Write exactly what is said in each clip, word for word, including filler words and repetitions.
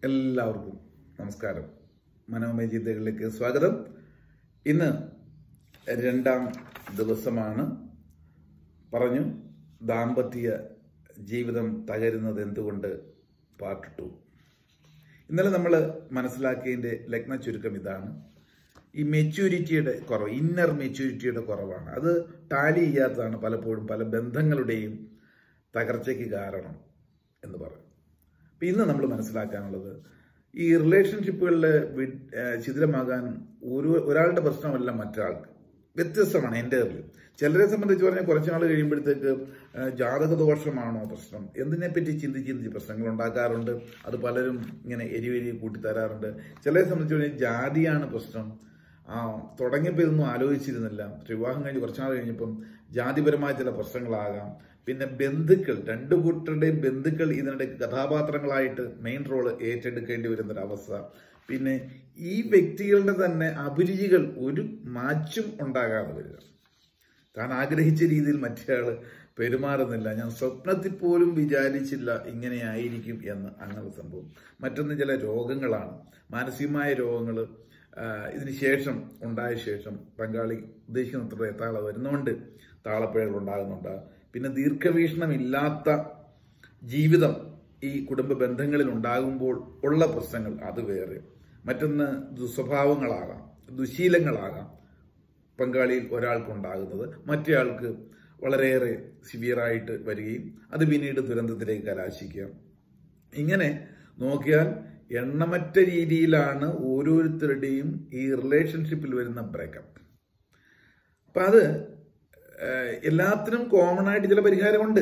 എല്ലാവർക്കും നമസ്കാരം. മനോമയ ചിന്തകളിലേക്ക് സ്വാഗതം. ഇന്ന് രണ്ടാം ദിവസമാണ്. പറഞ്ഞു ദാമ്പത്യ ജീവിതം തകരുന്നത് എന്തുകൊണ്ട് പാർട്ട് ടു. ഇന്നലെ നമ്മൾ മനസ്സിലാക്കിയതിൻ്റെ ലഗ്ന ചുരുക്കം ഇതാണ്. ഈ മെച്യൂരിറ്റിയുടെ കുറവ്, ഇന്നർ മെച്യൂരിറ്റിയുടെ കുറവാണ്. അത് ടാലി ചെയ്യാത്തതാണ് പലപ്പോഴും പല ബന്ധങ്ങളുടെയും തകർച്ചയ്ക്ക് കാരണം എന്ന് പറയും. അപ്പം ഇന്ന് നമ്മൾ മനസ്സിലാക്കാനുള്ളത്, ഈ റിലേഷൻഷിപ്പുകളിൽ ശിഥിലമാകാൻ ഒരു ഒരാളുടെ പ്രശ്നമല്ല മറ്റൊരാൾക്ക്, വ്യത്യസ്തമാണ്. എൻ്റെ അറിവിൽ ചിലരെ സംബന്ധിച്ച് പറഞ്ഞാൽ കുറച്ച് നാൾ കഴിയുമ്പോഴത്തേക്ക് ജാതക ദോഷമാണോ പ്രശ്നം, എന്തിനെപ്പറ്റി ചിന്തിച്ച് ചിന്തിച്ച് പ്രശ്നങ്ങൾ ഉണ്ടാക്കാറുണ്ട്. അത് പലരും ഇങ്ങനെ എരിവെരി കൂട്ടിത്തരാറുണ്ട്. ചിലരെ സംബന്ധിച്ച് പറഞ്ഞാൽ ജാതിയാണ് പ്രശ്നം. ആ തുടങ്ങിയപ്പോൾ ഇതൊന്നും ആലോചിച്ചിരുന്നില്ല, വിവാഹം കഴിഞ്ഞ് കുറച്ച് നാൾ കഴിഞ്ഞപ്പം ജാതിപരമായ ചില പ്രശ്നങ്ങളാകാം. പിന്നെ ബന്ധുക്കൾ, രണ്ടു കൂട്ടരുടെയും ബന്ധുക്കൾ ഇതിനിടയ്ക്ക് കഥാപാത്രങ്ങളായിട്ട് മെയിൻ റോള് ഏറ്റെടുക്കേണ്ടി വരുന്നൊരവസ്ഥ. പിന്നെ ഈ വ്യക്തികളുടെ തന്നെ അഭിരുചികൾ ഒരു മാച്ചും ഉണ്ടാകാതെ വരിക. താൻ ആഗ്രഹിച്ച രീതിയിൽ മറ്റേയാള് പെരുമാറുന്നില്ല. ഞാൻ സ്വപ്നത്തിൽ പോലും വിചാരിച്ചില്ല ഇങ്ങനെയായിരിക്കും എന്ന്, അങ്ങനെ സംഭവം. മറ്റൊന്ന് ചില രോഗങ്ങളാണ്, മാനസികമായ രോഗങ്ങൾ. ഇതിന് ശേഷം ഉണ്ടായ ശേഷം പങ്കാളി ഉദ്ദേശിക്കുന്നത്ര എത്താളെ വരുന്നതുകൊണ്ട് താളപ്പിഴകൾ ഉണ്ടാകുന്നുണ്ട്. പിന്നെ ദീർഘവീക്ഷണമില്ലാത്ത ജീവിതം ഈ കുടുംബ ബന്ധങ്ങളിൽ ഉണ്ടാകുമ്പോൾ ഉള്ള പ്രശ്നങ്ങൾ അത് വേറെ. മറ്റൊന്ന് ദുസ്വഭാവങ്ങളാകാം, ദുശീലങ്ങളാകാം പങ്കാളിയിൽ ഒരാൾക്കുണ്ടാകുന്നത്, മറ്റേയാൾക്ക് വളരെയേറെ സിവിയറായിട്ട് വരികയും അത് പിന്നീട് ദുരന്തത്തിലേക്ക് കലാശിക്കുക. ഇങ്ങനെ നോക്കിയാൽ എണ്ണമറ്റ രീതിയിലാണ് ഓരോരുത്തരുടെയും ഈ റിലേഷൻഷിപ്പിൽ വരുന്ന ബ്രേക്കപ്പ്. അപ്പം അത് എല്ലാത്തിനും കോമൺ ആയിട്ട് ചില പരിഹാരമുണ്ട്,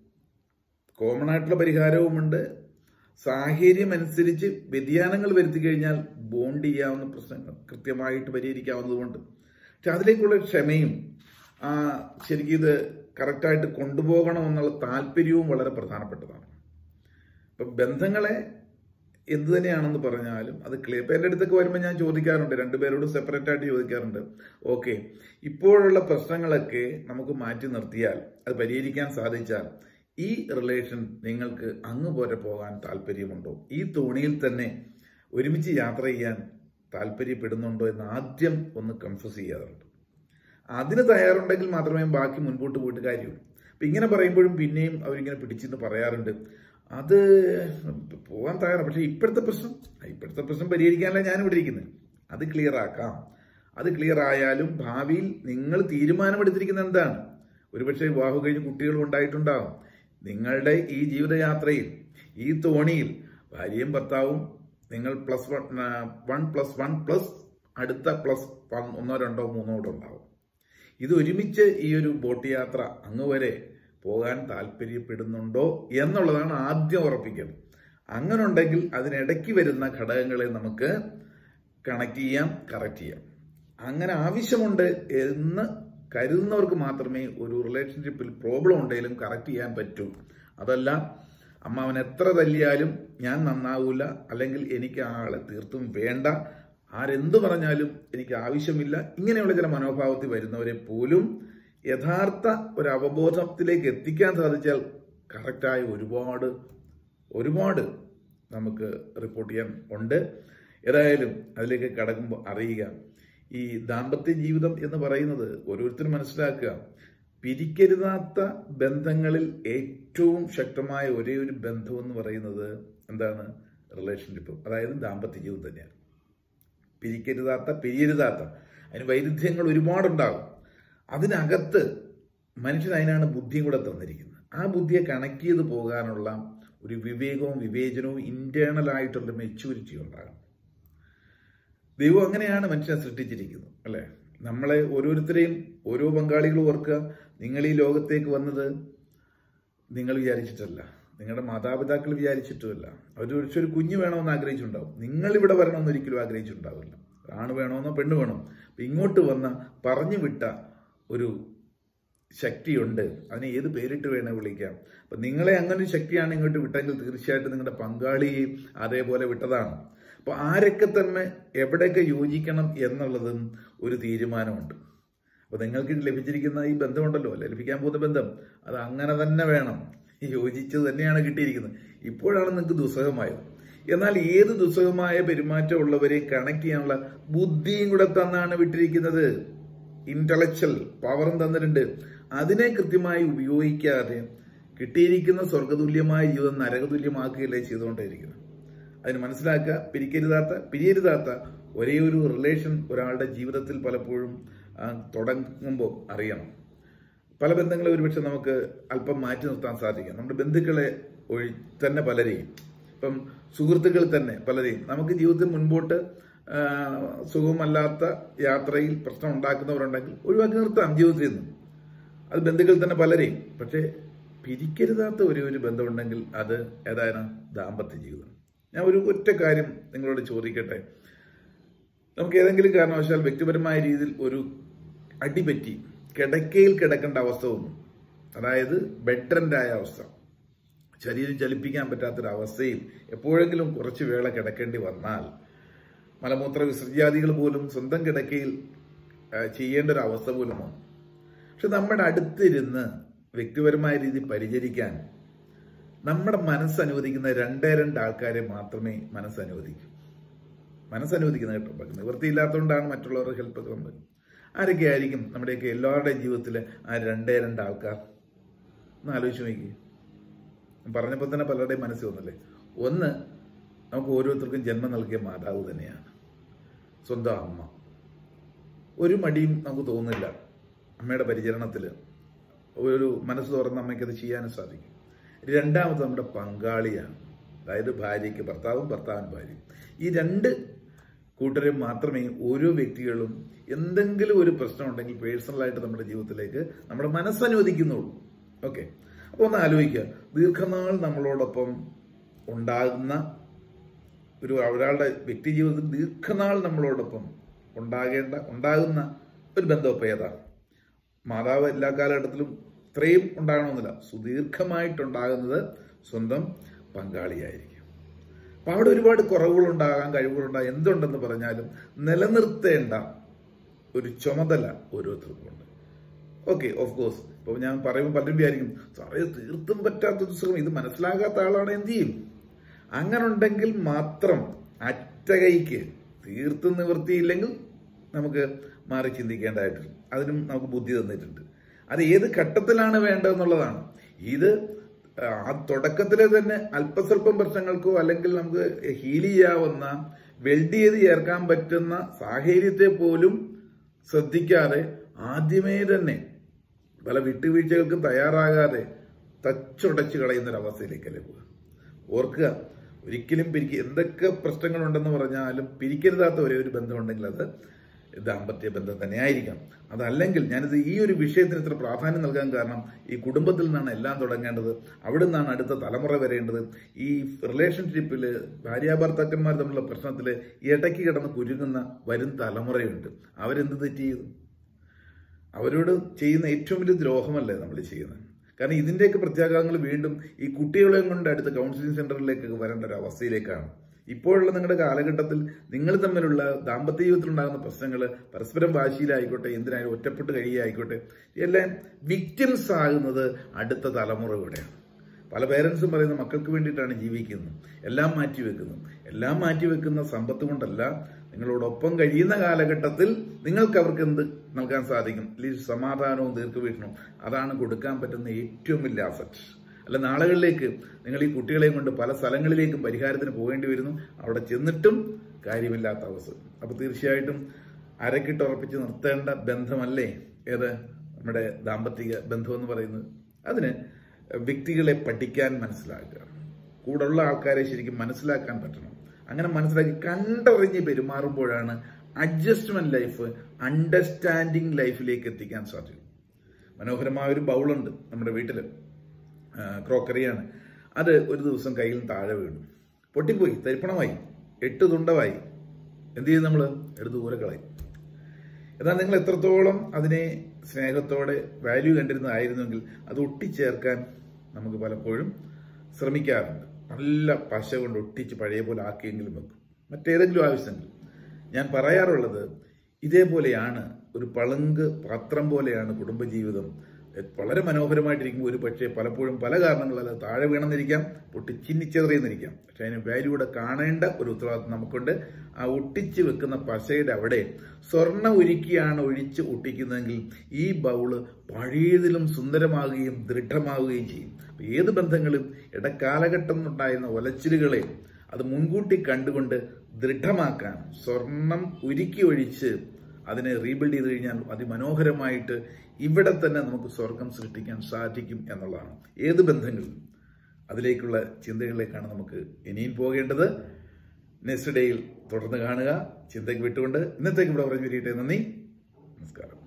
കോമൺ ആയിട്ടുള്ള പരിഹാരവുമുണ്ട്. സാഹചര്യം അനുസരിച്ച് വ്യതിയാനങ്ങൾ വരുത്തി കഴിഞ്ഞാൽ ബോണ്ട് ചെയ്യാവുന്ന പ്രശ്നങ്ങൾ കൃത്യമായിട്ട് പരിഹരിക്കാവുന്നതുകൊണ്ട്. പക്ഷെ അതിലേക്കുള്ള ക്ഷമയും ആ ശരിക്കും ഇത് കറക്റ്റായിട്ട് കൊണ്ടുപോകണമെന്നുള്ള താല്പര്യവും വളരെ പ്രധാനപ്പെട്ടതാണ്. ഇപ്പം ബന്ധങ്ങളെ എന്ത് തന്നെയാണെന്ന് പറഞ്ഞാലും അത് ക്ലിയർ. ഇപ്പം എൻ്റെ അടുത്തൊക്കെ വരുമ്പോൾ ഞാൻ ചോദിക്കാറുണ്ട്, രണ്ടുപേരോടും സെപ്പറേറ്റ് ആയിട്ട് ചോദിക്കാറുണ്ട്, ഓക്കെ ഇപ്പോഴുള്ള പ്രശ്നങ്ങളൊക്കെ നമുക്ക് മാറ്റി നിർത്തിയാൽ, അത് പരിഹരിക്കാൻ സാധിച്ചാൽ ഈ റിലേഷൻ നിങ്ങൾക്ക് അങ്ങ് പോരെ പോകാൻ താല്പര്യമുണ്ടോ, ഈ തോണിയിൽ തന്നെ ഒരുമിച്ച് യാത്ര ചെയ്യാൻ താല്പര്യപ്പെടുന്നുണ്ടോ എന്ന് ആദ്യം ഒന്ന് കൺഫ്യൂസ് ചെയ്യാറുണ്ട്. അതിന് തയ്യാറുണ്ടെങ്കിൽ മാത്രമേ ബാക്കി മുൻപോട്ട് പോയിട്ട് കാര്യമുള്ളൂ. അപ്പം ഇങ്ങനെ പറയുമ്പോഴും പിന്നെയും അവരിങ്ങനെ പിടിച്ചെന്ന് പറയാറുണ്ട്, അത് പോകാൻ തയ്യാറാണ്, പക്ഷെ ഇപ്പോഴത്തെ പ്രശ്നം ഇപ്പോഴത്തെ പ്രശ്നം പരിഹരിക്കാനല്ല ഞാനിവിടെ ഇരിക്കുന്നത്, അത് ക്ലിയർ ആക്കാം. അത് ക്ലിയർ ആയാലും ഭാവിയിൽ നിങ്ങൾ തീരുമാനമെടുത്തിരിക്കുന്നത് എന്താണ്? ഒരുപക്ഷെ വിവാഹം കഴിഞ്ഞ് കുട്ടികളും ഉണ്ടായിട്ടുണ്ടാകും. നിങ്ങളുടെ ഈ ജീവിതയാത്രയിൽ, ഈ തോണിയിൽ ഭാര്യയും ഭർത്താവും നിങ്ങൾ plus one one plus one plus അടുത്ത പ്ലസ് ഒന്നോ രണ്ടോ മൂന്നോ കൂടെ ഉണ്ടാവും. ഇത് ഒരുമിച്ച് ഈ ഒരു ബോട്ട് യാത്ര അങ്ങ് വരെ പോകാൻ താല്പര്യപ്പെടുന്നുണ്ടോ എന്നുള്ളതാണ് ആദ്യം ഉറപ്പിക്കുന്നത്. അങ്ങനെ ഉണ്ടെങ്കിൽ അതിനിടയ്ക്ക് വരുന്ന ഘടകങ്ങളെ നമുക്ക് കണക്ട് ചെയ്യാം, കറക്റ്റ് ചെയ്യാം. അങ്ങനെ ആവശ്യമുണ്ട് എന്ന് കരുതുന്നവർക്ക് മാത്രമേ ഒരു റിലേഷൻഷിപ്പിൽ പ്രോബ്ലം ഉണ്ടെങ്കിലും കറക്റ്റ് ചെയ്യാൻ പറ്റൂ. അതല്ല അമ്മാവൻ എത്ര തല്ലിയാലും ഞാൻ നന്നാവൂല, അല്ലെങ്കിൽ എനിക്ക് ആ ആളെ തീർത്തും വേണ്ട, ആരെന്തു പറഞ്ഞാലും എനിക്ക് ആവശ്യമില്ല, ഇങ്ങനെയുള്ള ചില മനോഭാവത്തിൽ വരുന്നവരെ പോലും യഥാർത്ഥ ഒരു അവബോധത്തിലേക്ക് എത്തിക്കാൻ സാധിച്ചാൽ കറക്റ്റായ ഒരുപാട് ഒരുപാട് നമുക്ക് റിപ്പോർട്ട് ചെയ്യാൻ ഉണ്ട്. ഏതായാലും അതിലേക്ക് കടക്കുമ്പോൾ അറിയുക, ഈ ദാമ്പത്യ ജീവിതം എന്ന് പറയുന്നത് ഓരോരുത്തരും മനസ്സിലാക്കുക, പിരിക്കരുതാത്ത ബന്ധങ്ങളിൽ ഏറ്റവും ശക്തമായ ഒരേ ഒരു ബന്ധം എന്ന് പറയുന്നത് എന്താണ്? റിലേഷൻഷിപ്പ്, അതായത് ദാമ്പത്യ ജീവിതം തന്നെയാണ്. പിരിക്കരുതാത്ത, പിരിയരുതാത്ത, അതിന് വൈരുദ്ധ്യങ്ങൾ ഒരുപാടുണ്ടാകും. അതിനകത്ത് മനുഷ്യൻ അതിനാണ് ബുദ്ധിയും കൂടെ തന്നിരിക്കുന്നത്. ആ ബുദ്ധിയെ കണക്ട് ചെയ്ത് പോകാനുള്ള ഒരു വിവേകവും വിവേചനവും ഇന്റേണലായിട്ടുള്ള മെച്യൂരിറ്റി ഉണ്ടാകും. ദൈവം അങ്ങനെയാണ് മനുഷ്യനെ സൃഷ്ടിച്ചിരിക്കുന്നത്, അല്ലേ? നമ്മളെ ഓരോരുത്തരെയും ഓരോ പങ്കാളികളും ഓർക്കുക, നിങ്ങൾ ഈ ലോകത്തേക്ക് വന്നത് നിങ്ങൾ വിചാരിച്ചിട്ടല്ല, നിങ്ങളുടെ മാതാപിതാക്കൾ വിചാരിച്ചിട്ടുമല്ല. അവർ ഒരു കുഞ്ഞ് വേണമെന്ന് ആഗ്രഹിച്ചിട്ടുണ്ടാവും, നിങ്ങൾ ഇവിടെ വരണമെന്ന് ഒരിക്കലും ആഗ്രഹിച്ചിട്ടുണ്ടാവില്ല. ആണ് വേണമെന്നോ പെണ്ണ് വേണോ, അപ്പം ഇങ്ങോട്ട് വന്ന പറഞ്ഞു വിട്ട ഒരു ശക്തിയുണ്ട്, അതിനെ ഏത് പേരിട്ട് വേണേൽ വിളിക്കാം. അപ്പം നിങ്ങളെ അങ്ങനെ ഒരു ശക്തിയാണ് ഇങ്ങോട്ട് വിട്ടെങ്കിൽ തീർച്ചയായിട്ടും നിങ്ങളുടെ പങ്കാളിയെയും അതേപോലെ വിട്ടതാണ്. അപ്പോൾ ആരൊക്കെ തന്നെ എവിടെയൊക്കെ യോജിക്കണം എന്നുള്ളതും ഒരു തീരുമാനമുണ്ട്. അപ്പോൾ നിങ്ങൾക്ക് ലഭിച്ചിരിക്കുന്ന ഈ ബന്ധമുണ്ടല്ലോ, അല്ലെ, ലഭിക്കാൻ പോകുന്ന ബന്ധം, അത് അങ്ങനെ തന്നെ വേണം, യോജിച്ചത് തന്നെയാണ് കിട്ടിയിരിക്കുന്നത്. ഇപ്പോഴാണ് നിങ്ങൾക്ക് ദുസ്സഹമായത്. എന്നാൽ ഏത് ദുസ്സഹമായ പെരുമാറ്റമുള്ളവരെ കണക്ട് ചെയ്യാനുള്ള ബുദ്ധിയും കൂടെ തന്നാണ് വിട്ടിരിക്കുന്നത്. ഇന്റലക്ച്വൽ പവറും തന്നിട്ടുണ്ട്. അതിനെ കൃത്യമായി ഉപയോഗിക്കാതെ കിട്ടിയിരിക്കുന്ന സ്വർഗതുല്യമായ ജീവിതം നരകതുല്യമാക്കുകയല്ലേ ചെയ്തുകൊണ്ടേയിരിക്കുന്നത്. അതിന് മനസ്സിലാക്കുക, പിരിക്കരുതാത്ത പിരിയരുതാത്ത ഒരേ ഒരു റിലേഷൻ ഒരാളുടെ ജീവിതത്തിൽ പലപ്പോഴും തുടങ്ങുമ്പോൾ അറിയണം. പല ബന്ധങ്ങളെ ഒരുപക്ഷെ നമുക്ക് അല്പം മാറ്റി നിർത്താൻ സാധിക്കും. നമ്മുടെ ബന്ധുക്കളെ ഒഴി തന്നെ പലരെയും, ഇപ്പം സുഹൃത്തുക്കൾ തന്നെ പലരെയും നമുക്ക് ജീവിതത്തിൽ മുൻപോട്ട് സുഖമല്ലാത്ത യാത്രയിൽ പ്രശ്നം ഉണ്ടാക്കുന്നവരുണ്ടെങ്കിൽ ഒഴിവാക്കി നിർത്താം ജീവിതത്തിൽ നിന്ന്. അത് ബന്ധുക്കൾ തന്നെ പലരെയും. പക്ഷേ പിരിക്കരുതാത്ത ഒരേ ഒരു ബന്ധമുണ്ടെങ്കിൽ അത് ഏതാണ്? ദാമ്പത്യ ജീവിതം. ഞാൻ ഒരു ഒറ്റ കാര്യം നിങ്ങളോട് ചോദിക്കട്ടെ. നമുക്ക് ഏതെങ്കിലും കാരണവശാൽ വ്യക്തിപരമായ രീതിയിൽ ഒരു അടിപറ്റി കിടക്കയിൽ കിടക്കേണ്ട അവസ്ഥ വന്നു, അതായത് ബെഡ് റെന്റായ അവസ്ഥ, ശരീരം ചലിപ്പിക്കാൻ പറ്റാത്തൊരവസ്ഥയിൽ എപ്പോഴെങ്കിലും കുറച്ച് വേള കിടക്കേണ്ടി വന്നാൽ മലമൂത്ര വിസർജ്യാദികൾ പോലും സ്വന്തം കിടക്കയിൽ ചെയ്യേണ്ട ഒരു അവസ്ഥ പോലും വന്നു. പക്ഷെ നമ്മുടെ അടുത്തിരുന്ന് വ്യക്തിപരമായ രീതി പരിചരിക്കാൻ നമ്മുടെ മനസ്സനുവദിക്കുന്ന രണ്ടേ രണ്ട് ആൾക്കാരെ മാത്രമേ മനസ്സനുവദിക്കൂ. മനസ്സനുവദിക്കുന്ന കേട്ടോ, നിവൃത്തിയില്ലാത്തതുകൊണ്ടാണ് മറ്റുള്ളവരുടെ ഹെൽപ്പ് ഒക്കെ വന്നത്. ആരൊക്കെ ആയിരിക്കും നമ്മുടെയൊക്കെ എല്ലാവരുടെയും ജീവിതത്തിൽ ആ രണ്ടേ രണ്ട് ആൾക്കാർ? ഒന്ന് ആലോചിച്ച് നോക്കി. പറഞ്ഞപ്പോൾ തന്നെ പലരുടെയും മനസ്സിൽ വന്നല്ലേ. ഒന്ന്, നമുക്ക് ഓരോരുത്തർക്കും ജന്മം നൽകിയ മാതാവ് തന്നെയാണ്, സ്വന്തം അമ്മ. ഒരു മടിയും നമുക്ക് തോന്നില്ല അമ്മയുടെ പരിചരണത്തിൽ. ഒരു മനസ്സ് തുറന്ന അമ്മയ്ക്ക് അത് ചെയ്യാനും സാധിക്കും. രണ്ടാമത് നമ്മുടെ പങ്കാളിയാണ്, അതായത് ഭാര്യയ്ക്ക് ഭർത്താവും ഭർത്താവിന് ഭാര്യയും. ഈ രണ്ട് കൂട്ടരും മാത്രമേ ഓരോ വ്യക്തികളും എന്തെങ്കിലും ഒരു പ്രശ്നം ഉണ്ടെങ്കിൽ പേഴ്സണലായിട്ട് നമ്മുടെ ജീവിതത്തിലേക്ക് നമ്മുടെ മനസ്സനുവദിക്കുന്നുള്ളൂ. ഓക്കെ, അപ്പോൾ ഒന്ന് ആലോചിക്കുക, ദീർഘനാൾ നമ്മളോടൊപ്പം ഉണ്ടാകുന്ന ഒരു ഒരാളുടെ വ്യക്തി ജീവിതത്തിൽ ദീർഘനാൾ നമ്മളോടൊപ്പം ഉണ്ടാകേണ്ട ഉണ്ടാകുന്ന ഒരു ബന്ധമൊപ്പം ഏതാണ്? മാതാവ് എല്ലാ കാലഘട്ടത്തിലും ഇത്രയും ഉണ്ടാകണമെന്നില്ല, സുദീർഘമായിട്ടുണ്ടാകുന്നത് സ്വന്തം പങ്കാളിയായിരിക്കും. അപ്പം അവിടെ ഒരുപാട് കുറവുകളുണ്ടാകാം, കഴിവുകളുണ്ടാകാം, എന്തുണ്ടെന്ന് പറഞ്ഞാലും നിലനിർത്തേണ്ട ഒരു ചുമതല ഓരോരുത്തർക്കുണ്ട്. Okay, of course. ഇപ്പോൾ ഞാൻ പറയുമ്പോൾ പലരും വിചാരിക്കും, സാറേ തീർത്തും പറ്റാത്തൊരു സുഖം, ഇത് മനസ്സിലാകാത്ത ആളാണ്, എന്ത് ചെയ്യും? അങ്ങനെ ഉണ്ടെങ്കിൽ മാത്രം അറ്റകൈക്ക് തീർത്തും നിവൃത്തിയില്ലെങ്കിൽ നമുക്ക് മാറി ചിന്തിക്കേണ്ടതായിട്ടുണ്ട്. അതിനും നമുക്ക് ബുദ്ധി തന്നിട്ടുണ്ട്. അത് ഏത് ഘട്ടത്തിലാണ് വേണ്ടതെന്നുള്ളതാണ്. ഇത് ആ തുടക്കത്തിലെ തന്നെ അല്പസ്വല്പം പ്രശ്നങ്ങൾക്കോ അല്ലെങ്കിൽ നമുക്ക് ഹീൽ ചെയ്യാവുന്ന വെൽഡ് ചെയ്ത് ചേർക്കാൻ പറ്റുന്ന സാഹചര്യത്തെ പോലും ശ്രദ്ധിക്കാതെ ആദ്യമേ തന്നെ പല വിട്ടുവീഴ്ചകൾക്കും തയ്യാറാകാതെ തച്ചുടച്ച് കളയുന്നൊരവസ്ഥയിലേക്കല്ലേ പോവുക. ഓർക്കുക, ഒരിക്കലും പിരിക്ക എന്തൊക്കെ പ്രശ്നങ്ങളുണ്ടെന്ന് പറഞ്ഞാലും പിരിക്കരുതാത്ത ഒരേ ഒരു ബന്ധമുണ്ടെങ്കിൽ അത് ദാമ്പത്യ ബന്ധം തന്നെ ആയിരിക്കണം. അതല്ലെങ്കിൽ, ഞാനിത് ഈ ഒരു വിഷയത്തിന് ഇത്ര പ്രാധാന്യം നൽകാൻ കാരണം ഈ കുടുംബത്തിൽ നിന്നാണ് എല്ലാം തുടങ്ങേണ്ടത്. അവിടെ നിന്നാണ് അടുത്ത തലമുറ വരേണ്ടത്. ഈ റിലേഷൻഷിപ്പിൽ ഭാര്യാഭർത്താക്കന്മാർ തമ്മിലുള്ള പ്രശ്നത്തിൽ ഇടയ്ക്ക് കിടന്ന് കുരുങ്ങുന്ന വരും തലമുറയുണ്ട്. അവരെന്ത് തെറ്റ് ചെയ്തു? അവരോട് ചെയ്യുന്ന ഏറ്റവും വലിയ ദ്രോഹമല്ലേ നമ്മൾ ചെയ്യുന്നത്? കാരണം ഇതിൻ്റെയൊക്കെ പ്രത്യാഘാതങ്ങൾ വീണ്ടും ഈ കുട്ടികളെയും കൊണ്ട് അടുത്ത കൗൺസിലിംഗ് സെന്ററിലേക്ക് വരേണ്ട ഒരു അവസ്ഥയിലേക്കാണ്. ഇപ്പോഴുള്ള നിങ്ങളുടെ കാലഘട്ടത്തിൽ നിങ്ങൾ തമ്മിലുള്ള ദാമ്പത്യ ജീവിതത്തിൽ ഉണ്ടാകുന്ന പ്രശ്നങ്ങൾ പരസ്പരം വാശിയിലായിക്കോട്ടെ, എന്തിനായാലും ഒറ്റപ്പെട്ട് കഴിയുകയായിക്കോട്ടെ, എല്ലാം വിക്ടിംസ് ആകുന്നത് അടുത്ത തലമുറയോടെയാണ്. പല പേരൻസും പറയുന്ന മക്കൾക്ക് വേണ്ടിയിട്ടാണ് ജീവിക്കുന്നത്, എല്ലാം മാറ്റിവെക്കുന്നത്. എല്ലാം മാറ്റിവെക്കുന്ന സമ്പത്ത് കൊണ്ടല്ല, നിങ്ങളോടൊപ്പം കഴിയുന്ന കാലഘട്ടത്തിൽ നിങ്ങൾക്ക് അവർക്ക് എന്ത് നൽകാൻ സാധിക്കും? അല്ലെങ്കിൽ സമാധാനവും ദീർഘവീക്ഷണവും, അതാണ് കൊടുക്കാൻ പറ്റുന്ന ഏറ്റവും വലിയ അസറ്റ്. അല്ല നാളുകളിലേക്ക് നിങ്ങൾ ഈ കുട്ടികളെയും കൊണ്ട് പല സ്ഥലങ്ങളിലേക്കും പരിഹാരത്തിന് പോകേണ്ടി വരുന്നു. അവിടെ ചെന്നിട്ടും കാര്യമില്ലാത്ത അവസ്ഥ. അപ്പോൾ തീർച്ചയായിട്ടും അരക്കിട്ടുറപ്പിച്ച് നിർത്തേണ്ട ബന്ധമല്ലേ ഏത് നമ്മുടെ ദാമ്പത്തിക ബന്ധം എന്ന് പറയുന്നത്? അതിന് വ്യക്തികളെ പഠിക്കാൻ മനസ്സിലാക്കുക, കൂടുള്ള ആൾക്കാരെ ശരിക്കും മനസ്സിലാക്കാൻ പറ്റണം. അങ്ങനെ മനസ്സിലാക്കി കണ്ടറിഞ്ഞ് പെരുമാറുമ്പോഴാണ് അഡ്ജസ്റ്റ്മെന്റ് ലൈഫ് അണ്ടർസ്റ്റാൻഡിങ് ലൈഫിലേക്ക് എത്തിക്കാൻ സാധിക്കും. മനോഹരമായ ഒരു ബൗളുണ്ട് നമ്മുടെ വീട്ടിൽ, ക്രോക്കറിയാണ്. അത് ഒരു ദിവസം കയ്യിൽ നിന്ന് താഴെ വീണു, പൊട്ടിപ്പോയി, തരിപ്പണമായി, എട്ട് തുണ്ടമായി. എന്ത് ചെയ്യും നമ്മൾ? എടുത്ത് ദൂരെ കളയും. എന്നാൽ നിങ്ങൾ എത്രത്തോളം അതിനെ സ്നേഹത്തോടെ വാല്യൂ കണ്ടിരുന്നതായിരുന്നെങ്കിൽ അത് ഒട്ടിച്ചേർക്കാൻ നമുക്ക് പലപ്പോഴും ശ്രമിക്കാറുണ്ട്. നല്ല പശ കൊണ്ട് ഒട്ടിച്ച് പഴയ പോലെ ആക്കിയെങ്കിലും വെക്കും, മറ്റേതെങ്കിലും ആവശ്യമെങ്കിൽ. ഞാൻ പറയാറുള്ളത് ഇതേപോലെയാണ്, ഒരു പളുങ്ക് പാത്രം പോലെയാണ് കുടുംബജീവിതം. വളരെ മനോഹരമായിട്ടിരിക്കും. ഒരു പക്ഷേ പലപ്പോഴും പല കാരണങ്ങളാൽ താഴെ വീണെന്നിരിക്കാം, പൊട്ടിച്ചിന്നിച്ചെറിയെന്നിരിക്കാം. പക്ഷെ അതിന് വാല്യൂടെ കാണേണ്ട ഒരു ഉത്തരവാദിത്വം നമുക്കുണ്ട്. ആ ഒട്ടിച്ച് വെക്കുന്ന പശയുടെ അവിടെ സ്വർണ്ണ ഉരുക്കിയാണ് ഒഴിച്ച് ഒട്ടിക്കുന്നതെങ്കിൽ ഈ ബൗള് പഴയതിലും സുന്ദരമാകുകയും ദൃഢമാവുകയും ചെയ്യും. ഏത് ബന്ധങ്ങളും ഇടക്കാലഘട്ടം ഉണ്ടായിരുന്ന ഒലച്ചിലുകളെ അത് മുൻകൂട്ടി കണ്ടുകൊണ്ട് ദൃഢമാക്കാൻ സ്വർണം ഉരുക്കി ഒഴിച്ച് അതിനെ റീബിൽഡ് ചെയ്ത് കഴിഞ്ഞാൽ അതിമനോഹരമായിട്ട് ഇവിടെ തന്നെ നമുക്ക് സ്വർഗം സൃഷ്ടിക്കാൻ സാധിക്കും എന്നുള്ളതാണ്. ഏത് ബന്ധങ്ങളും അതിലേക്കുള്ള ചിന്തകളിലേക്കാണ് നമുക്ക് ഇനിയും പോകേണ്ടത്. നെക്സ്റ്റ് ഡേയിൽ തുടർന്ന് കാണുക. ചിന്തയ്ക്ക് വിട്ടുകൊണ്ട് ഇന്നത്തേക്ക് ഇവിടെ പറഞ്ഞു വരികട്ടെ. നന്ദി, നമസ്കാരം.